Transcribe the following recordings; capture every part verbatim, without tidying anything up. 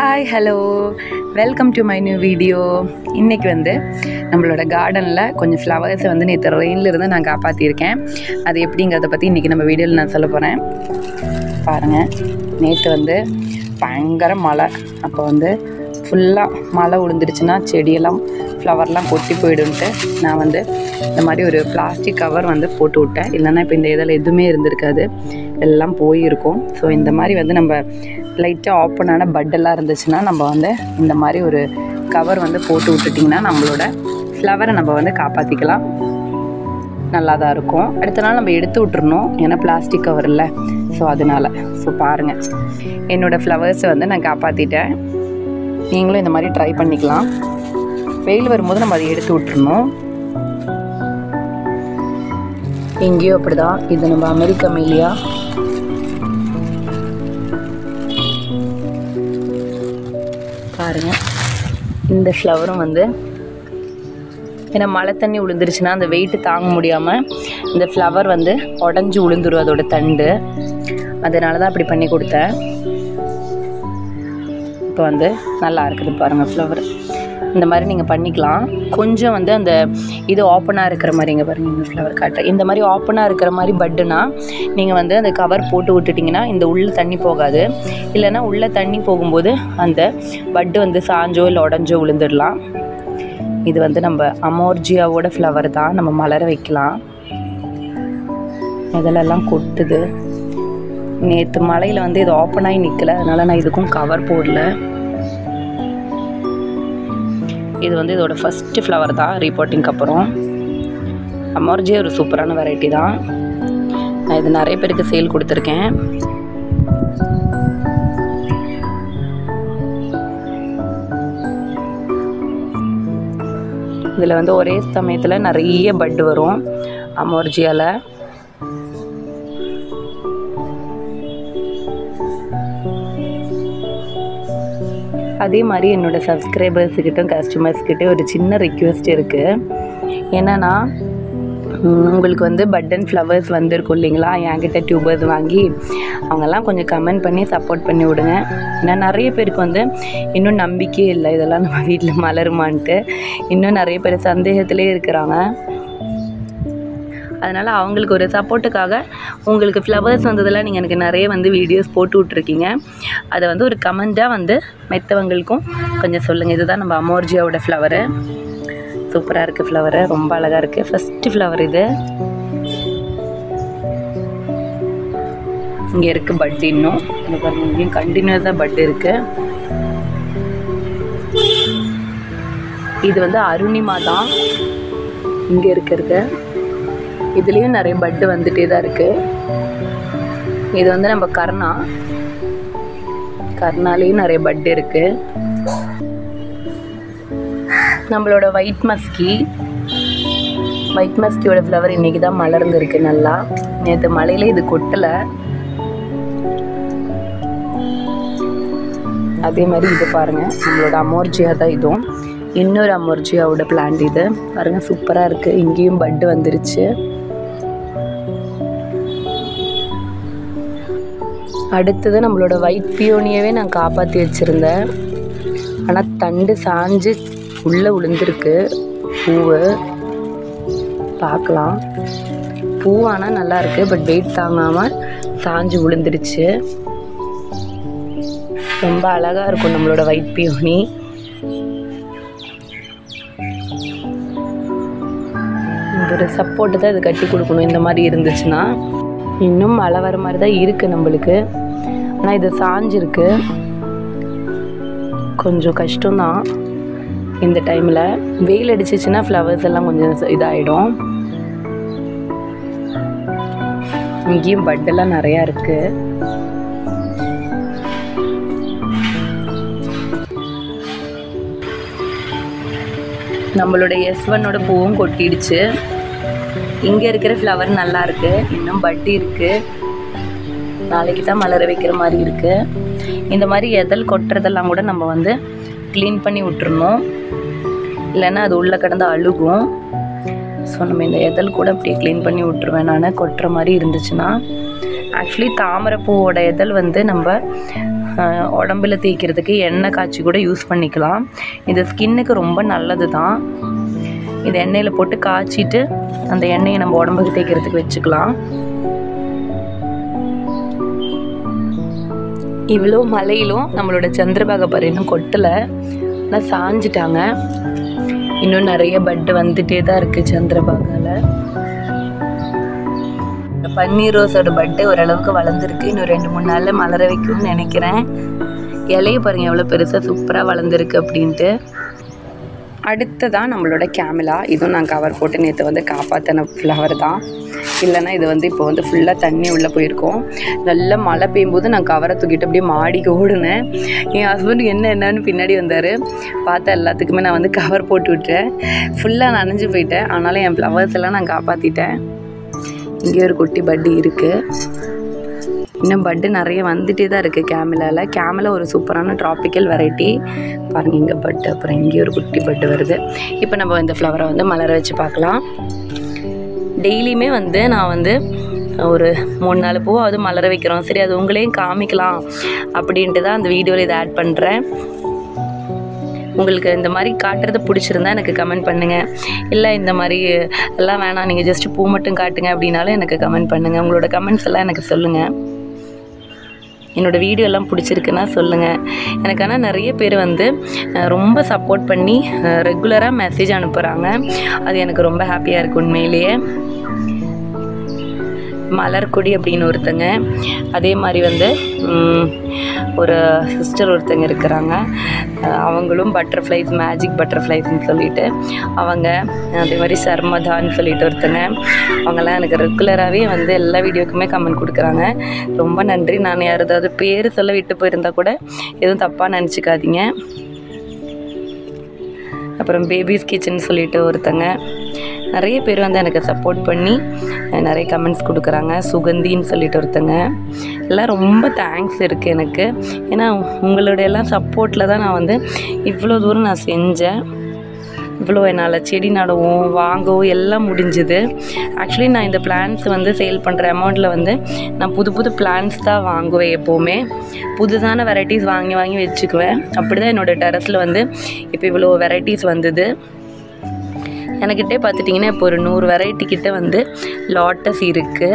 Hi hello welcome to my new video. இன்றைக்கி வந்து நம்மளோட கார்டனில் கொஞ்சம் ஃப்ளவர்ஸை வந்து நேற்று ரெயினில் இருந்து நான் காப்பாற்றியிருக்கேன். அது எப்படிங்கிறத பற்றி இன்றைக்கி நம்ம வீடியோவில் நான் சொல்ல போகிறேன். பாருங்கள், நேற்று வந்து பயங்கர மழை. அப்போ வந்து ஃபுல்லாக மழை விழுந்துருச்சுன்னா செடியெல்லாம் ஃப்ளவர்லாம் கொட்டி போய்டுன்ட்டு நான் வந்து இந்த மாதிரி ஒரு பிளாஸ்டிக் கவர் வந்து போட்டு விட்டேன். இல்லைன்னா இப்போ இந்த இதில் எதுவுமே இருந்திருக்காது, எல்லாம் போயிருக்கும். ஸோ இந்த மாதிரி வந்து நம்ம லைட்டாக ஓப்பனான பட்டெல்லாம் இருந்துச்சுன்னா நம்ம வந்து இந்த மாதிரி ஒரு கவர் வந்து போட்டு விட்டுட்டிங்கன்னா நம்மளோட ஃப்ளவரை நம்ம வந்து காப்பாற்றிக்கலாம். நல்லா தான் இருக்கும். அடுத்த நாள் நம்ம எடுத்து விட்டுறணும், ஏன்னா பிளாஸ்டிக் கவர் இல்லை. ஸோ அதனால் ஸோ பாருங்கள், என்னோடய ஃப்ளவர்ஸை வந்து நான் காப்பாற்றிட்டேன். நீங்களும் இந்த மாதிரி ட்ரை பண்ணிக்கலாம். வெயில் வரும்போது நம்ம அதை எடுத்து விட்டுறணும். எங்கேயோ அப்படி தான். இது நம்ம அமெரிக்கா மேலியா பாருங்கள். இந்த ஃப்ளவரும் வந்து ஏன்னா மழை தண்ணி விழுந்துருச்சுன்னா அந்த வெயிட்டு தாங்க முடியாமல் இந்த ஃப்ளவர் வந்து உடஞ்சி விழுந்துரும் அதோட தண்டு. அதனால தான் அப்படி பண்ணி கொடுத்தேன். இப்போ வந்து நல்லா இருக்குது பாருங்கள் ஃப்ளவர். இந்த மாதிரி நீங்கள் பண்ணிக்கலாம். கொஞ்சம் வந்து அந்த இது ஓப்பனாக இருக்கிற மாதிரி இங்கே பாருங்கள், இந்த ஃப்ளவர் காட்டுறேன். இந்த மாதிரி ஓப்பனாக இருக்கிற மாதிரி பட்டுனா நீங்கள் வந்து அந்த கவர் போட்டு விட்டுட்டிங்கன்னா இந்த உள்ளே தண்ணி போகாது. இல்லைன்னா உள்ளே தண்ணி போகும்போது அந்த பட்டு வந்து சாஞ்சோ இல்லை உடஞ்சோ விழுந்துடலாம். இது வந்து நம்ம அமோர்ஜியாவோட ஃப்ளவர் தான், நம்ம மலர வைக்கலாம். இதெல்லாம் கொட்டுது. நேற்று மழையில் வந்து இது ஓப்பனாகி நிற்கலை, அதனால் நான் இதுக்கும் கவர் போடல. இது வந்து இதோட ஃபஸ்ட்டு ஃப்ளவர் தான் ரீபோட்டிங்க்கு அப்புறம். அமோர்ஜியா ஒரு சூப்பரான வெரைட்டி தான். நான் இது நிறைய பேருக்கு சேல் கொடுத்துருக்கேன். இதில் வந்து ஒரே சமயத்தில் நிறைய பட்டு வரும் அமோர்ஜியாவில். அதே மாதிரி என்னோடய சப்ஸ்கிரைபர்ஸுக்கிட்டும் கஸ்டமர்ஸ்கிட்ட ஒரு சின்ன ரிக்வெஸ்ட் இருக்குது. என்னென்னா, உங்களுக்கு வந்து பட்டன் ஃப்ளவர்ஸ் வந்துருக்கும் இல்லைங்களா, என்கிட்ட டியூபர்ஸ் வாங்கி அவங்கெல்லாம் கொஞ்சம் கமெண்ட் பண்ணி சப்போர்ட் பண்ணி விடுங்க. ஏன்னா நிறைய பேருக்கு வந்து இன்னும் நம்பிக்கையே இல்லை இதெல்லாம் நம்ம வீட்டில் மலருமான்ட்டு. இன்னும் நிறைய பேர் சந்தேகத்திலே இருக்கிறாங்க. அதனால் அவங்களுக்கு ஒரு சப்போர்ட்டுக்காக உங்களுக்கு ஃப்ளவர்ஸ் வந்ததெல்லாம் நீங்கள் எனக்கு நிறைய வந்து வீடியோஸ் போட்டு விட்ருக்கீங்க. அதை வந்து ஒரு கமெண்ட்டாக வந்து மெத்தவங்களுக்கும் கொஞ்சம் சொல்லுங்கள். இதுதான் நம்ம அமோர்ஜியாவோட ஃப்ளவரு. சூப்பராக இருக்குது ஃப்ளவரு, ரொம்ப அழகாக இருக்குது. ஃபஸ்ட்டு ஃப்ளவர் இது. இங்கே இருக்குது பட். இன்னும் இங்கே பாருங்கள், இங்கேயும் கண்டினியூஸாக பட் இருக்குது. இது வந்து அருணிமா தான் இங்கே இருக்கிறது. இதுலேயும் நிறைய பட்டு வந்துகிட்டே தான் இருக்குது. இது வந்து நம்ம கர்ணா, கர்ணாலேயும் நிறைய பட்டு இருக்குது. நம்மளோட ஒயிட் மஸ்கி, ஒயிட் மஸ்கியோட ஃப்ளவர் இன்றைக்கி தான் மலர்ந்துருக்கு நல்லா. நேற்று மழையில இது கொட்டலை. அதே மாதிரி இது பாருங்கள், நம்மளோட அமோர்ஜியா தான் இதுவும். இன்னொரு அமோர்ஜியாவோட பிளான்ட் இது பாருங்கள், சூப்பராக இருக்குது. இங்கேயும் பட்டு வந்துருச்சு. அடுத்தது நம்மளோட ஒயிட் பியோனியவே நான் காப்பாற்றி வச்சுருந்தேன். ஆனால் தண்டு சாஞ்சு உள்ளே விழுந்துருக்கு பூவு. பார்க்கலாம், பூவானால் நல்லாயிருக்கு, பட் வெயிட் தாங்காமல் சாஞ்சு விழுந்துருச்சு. ரொம்ப அழகாக இருக்கும் நம்மளோட ஒயிட் பியோனி. ஒரு சப்போர்ட்டு தான் இது கட்டி கொடுக்கணும். இந்த மாதிரி இருந்துச்சுன்னா இன்னும் மழை வர மாதிரி தான் இருக்குது நம்மளுக்கு. ஆனால் இது சாஞ்சிருக்கு, கொஞ்சம் கஷ்டம்தான். இந்த டைமில் வெயில் அடிச்சிச்சுன்னா ஃப்ளவர்ஸ் எல்லாம் கொஞ்சம் இதாகிடும். இங்கேயும் பட்டெல்லாம் நிறையா இருக்குது. நம்மளோட எஸ் ஒன்னோட பூவும் கொட்டிடுச்சு. இங்கே இருக்கிற ஃப்ளவர் நல்லா இருக்குது, இன்னும் பட்டு இருக்குது. நாளைக்கு தான் மலர வைக்கிற மாதிரி இருக்குது. இந்த மாதிரி எதல் கொட்டுறதெல்லாம் கூட நம்ம வந்து க்ளீன் பண்ணி விட்டுறணும், இல்லைன்னா அது உள்ளே கிடந்து அழுகும். ஸோ நம்ம இந்த எதல் கூட அப்படியே க்ளீன் பண்ணி விட்டுருவேன் நான், கொட்டுற மாதிரி இருந்துச்சுன்னா. ஆக்சுவலி தாமரைப்பூவோட இதழ் வந்து நம்ம உடம்புல தேய்க்கிறதுக்கு எண்ணெய் காய்ச்சி கூட யூஸ் பண்ணிக்கலாம். இது ஸ்கின்னுக்கு ரொம்ப நல்லது தான். இது எண்ணெயில் போட்டு காய்ச்சிட்டு அந்த எண்ணெயை நம்ம உடம்புக்கு தேய்க்கிறதுக்கு வச்சுக்கலாம். இவ்வளோ மலையிலும் நம்மளோட சந்திரபாகை பாரு இன்னும் கொட்டலை, ஆனால் சாஞ்சிட்டாங்க. இன்னும் நிறைய பட்டு வந்துட்டே தான் இருக்குது சந்திரபாகாவில். பன்னீர் ரோஸோட பட்டு ஓரளவுக்கு வளர்ந்துருக்கு. இன்னும் ரெண்டு மூணு நாளில் மலர வைக்கும்னு நினைக்கிறேன். இலையை பாருங்கள் எவ்வளோ பெருசாக சூப்பராக வளர்ந்துருக்கு அப்படின்ட்டு. அடுத்ததான் நம்மளோட கேமிலா. இதுவும் நான் கவர் போட்டு நேற்று வந்து காப்பாற்றின ஃப்ளவர் தான். இல்லைன்னா இது வந்து இப்போ வந்து ஃபுல்லாக தண்ணி உள்ளே போயிருக்கோம். நல்லா மழை பெய்யும்போது நான் கவரை தூக்கிட்டு அப்படியே மாடிக்கு ஓடுனேன். என் ஹஸ்பண்ட் என்ன என்னன்னு பின்னாடி வந்தார். பார்த்தா எல்லாத்துக்குமே நான் வந்து கவர் போட்டு விட்டேன். ஃபுல்லாக நனைஞ்சு போயிட்டேன். ஆனாலும் என் ஃப்ளவர்ஸ் எல்லாம் நான் காப்பாற்றிட்டேன். இங்கே ஒரு குட்டி பட்டு இருக்குது. இன்னும் பட்டு நிறைய வந்துகிட்டே தான் இருக்குது கேமிலாவில். கேமிலா ஒரு சூப்பரான ட்ராபிக்கல் வெரைட்டி. பாருங்கள் இங்கே பட்டு, அப்புறம் இங்கே ஒரு குட்டி பட்டு வருது. இப்போ நம்ம இந்த ஃப்ளவரை வந்து மலர வச்சு பார்க்கலாம். டெய்லியுமே வந்து நான் வந்து ஒரு மூணு நாலு பூவாவது மலர வைக்கிறோம். சரி, அது உங்களையும் காமிக்கலாம் அப்படின்ட்டு தான் அந்த வீடியோவில் இதை ஆட் பண்ணுறேன். உங்களுக்கு இந்த மாதிரி காட்டுறது பிடிச்சிருந்தா எனக்கு கமெண்ட் பண்ணுங்கள். இல்லை இந்த மாதிரி எல்லாம் வேணாம், நீங்கள் ஜஸ்ட்டு பூ மட்டும் காட்டுங்க அப்படின்னாலும் எனக்கு கமெண்ட் பண்ணுங்கள். உங்களோட கமெண்ட்ஸ் எல்லாம் எனக்கு சொல்லுங்கள். என்னோடய வீடியோ எல்லாம் பிடிச்சிருக்குன்னா சொல்லுங்கள் எனக்கு. ஆனால் நிறைய பேர் வந்து ரொம்ப சப்போர்ட் பண்ணி ரெகுலராக மெசேஜ் அனுப்புகிறாங்க. அது எனக்கு ரொம்ப ஹாப்பியாக இருக்குது உண்மையிலேயே. மலர்கொடி அப்படின்னு ஒருத்தங்க, அதே மாதிரி வந்து ஒரு சிஸ்டர் ஒருத்தங்க இருக்கிறாங்க. அவங்களும் பட்டர்ஃப்ளைஸ், மேஜிக் பட்டர்ஃப்ளைஸ்ன்னு சொல்லிட்டு அவங்க, அதே மாதிரி சர்மதான்னு சொல்லிட்டு ஒருத்தங்க, அவங்கெல்லாம் எனக்கு ரெகுலராகவே வந்து எல்லா வீடியோக்குமே கமெண்ட் கொடுக்குறாங்க. ரொம்ப நன்றி. நான் யாராவது பேர் சொல்ல விட்டு போயிருந்தால் கூட எதுவும் தப்பாக நினச்சிக்காதீங்க. அப்புறம் பேபிஸ் கிச்சன் சொல்லிட்டு ஒருத்தங்க, நிறைய பேர் வந்து எனக்கு சப்போர்ட் பண்ணி நிறைய கமெண்ட்ஸ் கொடுக்குறாங்க. சுகந்தின்னு சொல்லிட்டு ஒருத்தங்க, எல்லாம் ரொம்ப தேங்க்ஸ் இருக்குது எனக்கு. ஏன்னா உங்களுடைய எல்லாம் சப்போர்ட்டில் தான் நான் வந்து இவ்வளோ தூரம் நான் செஞ்சேன். இவ்வளோ என்னால் செடி நடவும் வாங்கவும் எல்லாம் முடிஞ்சுது. ஆக்சுவலி நான் இந்த பிளான்ஸ் வந்து சேல் பண்ணுற அமௌண்ட்டில் வந்து நான் புது புது பிளான்ஸ் தான் வாங்குவேன். எப்போவுமே புதுசான வெரைட்டிஸ் வாங்கி வாங்கி வச்சுக்குவேன். அப்படி தான் என்னோடய டெரஸில் வந்து இப்போ இவ்வளோ வெரைட்டிஸ் வந்தது. எனக்கிட்டே பார்த்துட்டிங்கன்னா இப்போ ஒரு நூறு வெரைட்டி கிட்ட வந்து லாட்டஸ் இருக்குது.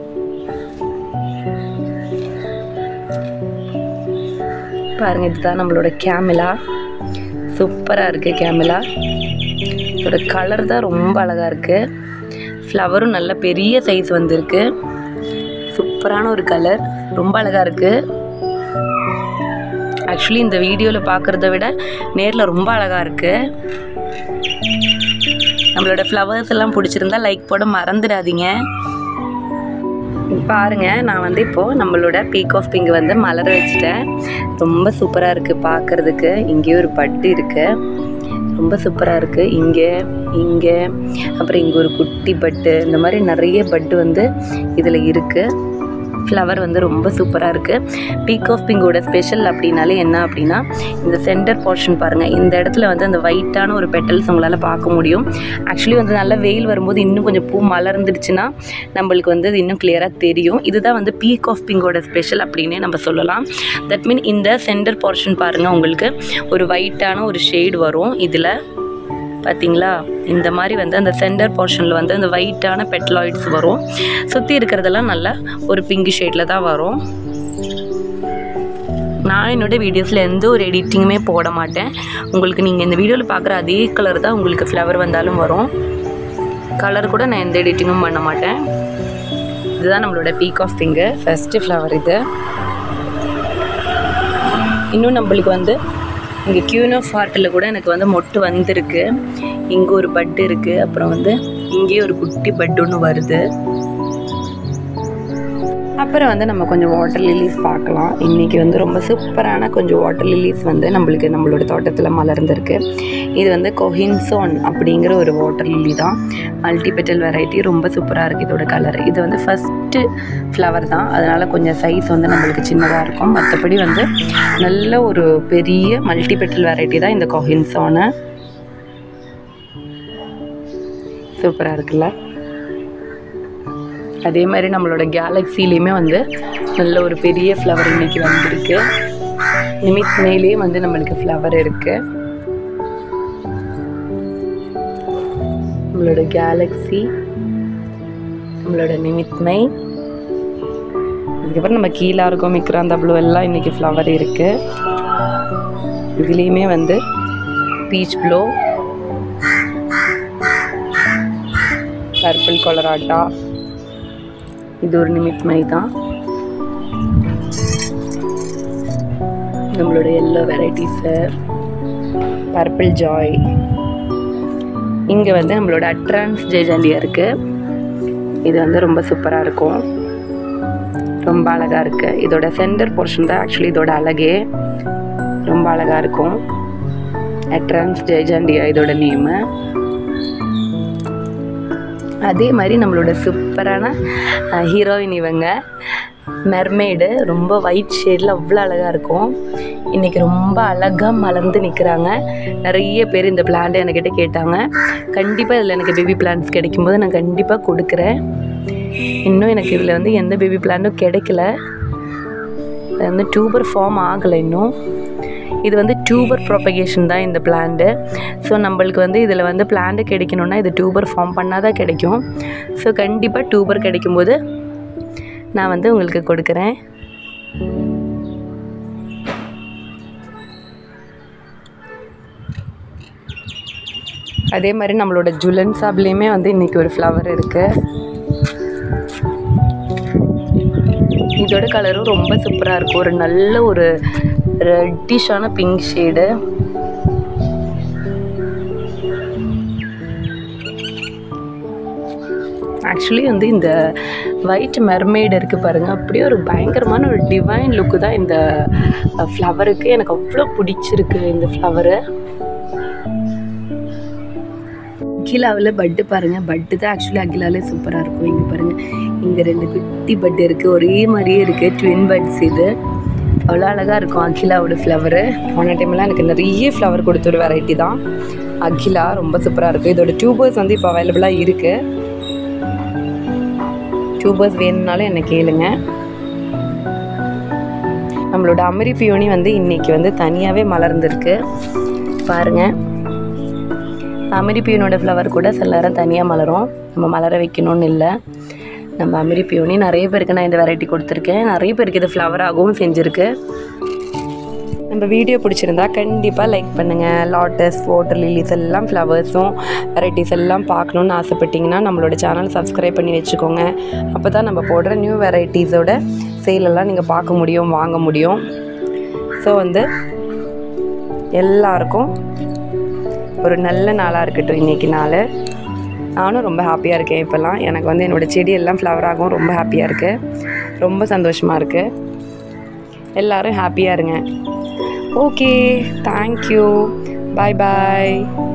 பாருங்கள், இதுதான் நம்மளோட கேமிலா. சூப்பராக இருக்குது கேமிலா. இதோட கலர் தான் ரொம்ப அழகாக இருக்குது. ஃப்ளவரும் நல்ல பெரிய சைஸ் வந்திருக்கு. சூப்பரான ஒரு கலர், ரொம்ப அழகாக இருக்குது. ஆக்சுவலி இந்த வீடியோவில் பார்க்குறத விட நேரில் ரொம்ப அழகாக இருக்குது. நம்மளோட ஃப்ளவர்ஸ் எல்லாம் பிடிச்சிருந்தா லைக் போட மறந்துடாதீங்க. பாருங்கள், நான் வந்து இப்போது நம்மளோட பீக் ஆஃப் பிங்க் வந்து மலர வச்சுட்டேன். ரொம்ப சூப்பராக இருக்குது பார்க்குறதுக்கு. இங்கே ஒரு பட்டு இருக்குது, ரொம்ப சூப்பராக இருக்குது. இங்கே இங்கே அப்புறம் இங்கே ஒரு குட்டி பட்டு, இந்த மாதிரி நிறைய பட்டு வந்து இதில் இருக்குது. ஃப்ளவர் வந்து ரொம்ப சூப்பராக இருக்குது. பீக் ஆஃப் பிங்கோட ஸ்பெஷல் அப்படின்னாலே என்ன அப்படின்னா, இந்த சென்டர் போர்ஷன் பாருங்கள். இந்த இடத்துல வந்து அந்த ஒயிட்டான ஒரு பெட்டல்ஸ் உங்களால் பார்க்க முடியும். ஆக்சுவலி வந்து நல்லா வெயில் வரும்போது இன்னும் கொஞ்சம் பூ மலர்ந்துடுச்சுன்னா நம்மளுக்கு வந்து அது இன்னும் கிளியராக தெரியும். இதுதான் வந்து பீக் ஆஃப் பிங்கோட ஸ்பெஷல் அப்படின்னே நம்ம சொல்லலாம். தட் மீன் இந்த சென்டர் போர்ஷன் பாருங்கள், உங்களுக்கு ஒரு ஒயிட்டான ஒரு ஷேடு வரும். இதில் பார்த்தீங்களா, இந்த மாதிரி வந்து அந்த சென்டர் போர்ஷனில் வந்து அந்த ஒயிட்டான பெட்லாய்ட்ஸ் வரும். சுற்றி இருக்கிறதெல்லாம் நல்லா ஒரு பிங்க் ஷேடில் தான் வரும். நான் என்னோடய வீடியோஸில் எந்த ஒரு எடிட்டிங்குமே போட மாட்டேன். உங்களுக்கு நீங்கள் இந்த வீடியோவில் பார்க்குற அதே கலர் தான் உங்களுக்கு ஃப்ளவர் வந்தாலும் வரும். கலர் கூட நான் எந்த எடிட்டிங்கும் பண்ண மாட்டேன். இதுதான் நம்மளோட peak of pink first flower. இது இன்னும் நம்மளுக்கு வந்து இங்கே கியூன் ஆஃப் ஹார்ட்டில் கூட எனக்கு வந்து மொட்டு வந்திருக்கு. இங்கே ஒரு பட்டு இருக்குது, அப்புறம் வந்து இங்கேயே ஒரு குட்டி பட்டு ஒன்று வருது. அப்புறம் வந்து நம்ம கொஞ்சம் வாட்டர் லில்லிஸ் பார்க்கலாம். இன்றைக்கி வந்து ரொம்ப சூப்பரான கொஞ்சம் வாட்டர் லில்லிஸ் வந்து நம்மளுக்கு நம்மளோட தோட்டத்தில் மலர்ந்துருக்கு. இது வந்து கொஹின்சோன் அப்படிங்கிற ஒரு வாட்டர் லில்லி தான். மல்டிபெட்டல் வெரைட்டி, ரொம்ப சூப்பராக இருக்குது இதோட கலர். இது வந்து ஃபஸ்ட்டு ஃப்ளவர் தான், அதனால் கொஞ்சம் சைஸ் வந்து நம்மளுக்கு சின்னதாக இருக்கும். மற்றபடி வந்து நல்ல ஒரு பெரிய மல்டிபெட்டல் வெரைட்டி தான் இந்த கொஹின்சோனு. சூப்பராக இருக்குல்ல. அதே மாதிரி நம்மளோட கேலக்ஸிலையுமே வந்து நல்ல ஒரு பெரிய ஃப்ளவர் இன்றைக்கி வந்திருக்கு. நிமித் மேலே வந்து நம்மளுக்கு ஃப்ளவர் இருக்குது. நம்மளோட கேலக்ஸி, நம்மளோட நிமித்மை, அதுக்கப்புறம் நம்ம கீழே இருக்கோம் மிக்ராந்த ப்ளூ எல்லாம் இன்றைக்கி ஃப்ளவர் இருக்குது. இதுலேயுமே வந்து பீச் ப்ளூ, பர்பிள் கொலராட்டா, இது ஒரு நிமித்மை தான். நம்மளோட எல்லோ வெரைட்டிஸு, பர்பிள் ஜாய், இங்கே வந்து நம்மளோட அட்ரான்ஸ் ஜெய்ஜாண்டியா இருக்குது. இது வந்து ரொம்ப சூப்பராக இருக்கும், ரொம்ப அழகாக இருக்குது. இதோட சென்டர் போர்ஷன் தான் ஆக்சுவலி இதோட அழகே, ரொம்ப அழகாக இருக்கும். அட்ரான்ஸ் ஜெய்ஜாண்டியா இதோட நேமு. அதே மாதிரி நம்மளோட சூப்பரான ஹீரோயின் இவங்க மெர்மெய்டு, ரொம்ப ஒயிட் ஷேடில் அவ்வளோ அழகாக இருக்கும். இன்றைக்கி ரொம்ப அழகாக மலர்ந்து நிற்கிறாங்க. நிறைய பேர் இந்த பிளான்ட்டை என்கிட்ட கேட்டாங்க. கண்டிப்பாக இதில் எனக்கு பேபி பிளான்ட்ஸ் கிடைக்கும்போது நான் கண்டிப்பாக கொடுக்குறேன். இன்னும் எனக்கு இதில் வந்து எந்த பேபி பிளான்ட்டும் கிடைக்கல, அது வந்து டியூபர் ஃபார்ம் ஆகலை இன்னும். இது வந்து டியூபர் ப்ரொபகேஷன் தான் இந்த பிளான்ட்டு. ஸோ நம்மளுக்கு வந்து இதில் வந்து பிளான்ட்டு கிடைக்கணுன்னா இது டியூபர் ஃபார்ம் பண்ணால் தான் கிடைக்கும். ஸோ கண்டிப்பாக டியூபர் கிடைக்கும்போது நான் வந்து உங்களுக்கு கொடுக்குறேன். அதே மாதிரி நம்மளோட ஜுலன் சாப்லேயுமே வந்து இன்றைக்கி ஒரு ஃப்ளவர் இருக்குது. இதோட கலரும் ரொம்ப சூப்பராக இருக்கும். ஒரு நல்ல ஒரு ரெட்டிஷான பிங்க் ஷேடு. ஆக்சுவலி வந்து இந்த ஒயிட் மெர்மெய்டு இருக்குது பாருங்கள், அப்படியே ஒரு பயங்கரமான ஒரு டிவைன் லுக்கு தான் இந்த ஃப்ளவருக்கு. எனக்கு அவ்வளோ பிடிச்சிருக்கு இந்த ஃப்ளவரு. அகிலாவில் பட்டு பாருங்கள், பட்டு தான் ஆக்சுவலி அகிலாலே சூப்பராக இருக்கும். இங்கே பாருங்கள், இங்கே ரெண்டு குட்டி பட்டு இருக்குது, ஒரே மாதிரியே இருக்குது, ட்வின் பட்ஸ். இது அவ்வளோ அழகாக இருக்கும் அகிலாவோட ஃப்ளவரு. போன டைம்லாம் எனக்கு நிறைய ஃப்ளவர் கொடுத்த ஒரு வெரைட்டி தான் அகிலா, ரொம்ப சூப்பராக இருக்குது. இதோட டியூபர்ஸ் வந்து இப்போ அவைலபிளாக இருக்குது. டியூபர்ஸ் வேணும்னாலும் என்னை கேளுங்க. நம்மளோட அமெரி பியோனி வந்து இன்றைக்கி வந்து தனியாகவே மலர்ந்துருக்கு பாருங்கள். அமெரி பியோனோட ஃப்ளவர் கூட சில நேரம் தனியாக மலரும், நம்ம மலர வைக்கணும்னு இல்லை. நம்ம அமெரி பியோனி நிறைய பேருக்கு நான் இந்த வெரைட்டி கொடுத்துருக்கேன், நிறைய பேருக்கு இது ஃப்ளவராகவும் செஞ்சுருக்கு. நம்ம வீடியோ பிடிச்சிருந்தா கண்டிப்பாக லைக் பண்ணுங்கள். லாட்டஸ், வாட்டர் லில்லிஸ் எல்லாம் ஃப்ளவர்ஸும் வெரைட்டிஸ் எல்லாம் பார்க்கணுன்னு ஆசைப்பட்டிங்கன்னா நம்மளோட சேனல் சப்ஸ்கிரைப் பண்ணி வச்சுக்கோங்க. அப்போ தான் நம்ம போடுற நியூ வெரைட்டிஸோட சேலெல்லாம் நீங்கள் பார்க்க முடியும், வாங்க முடியும். ஸோ வந்து எல்லாருக்கும் ஒரு நல்ல நாளாக இருக்கட்டும் இன்றைக்கி நாள். நானும் ரொம்ப ஹாப்பியாக இருக்கேன். இப்போல்லாம் எனக்கு வந்து என்னோடய செடி எல்லாம் ஃப்ளவர் ஆகும், ரொம்ப ஹாப்பியாக இருக்குது, ரொம்ப சந்தோஷமாக இருக்குது. எல்லோரும் ஹாப்பியாக இருங்க. ஓகே, தேங்க்யூ, பாய் பாய்.